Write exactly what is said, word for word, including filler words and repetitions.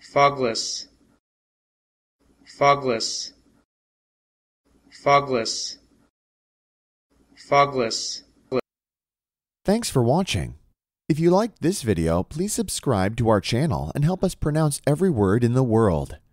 fogless, fogless, fogless, fogless. Thanks for watching. If you liked this video, please subscribe to our channel and help us pronounce every word in the world.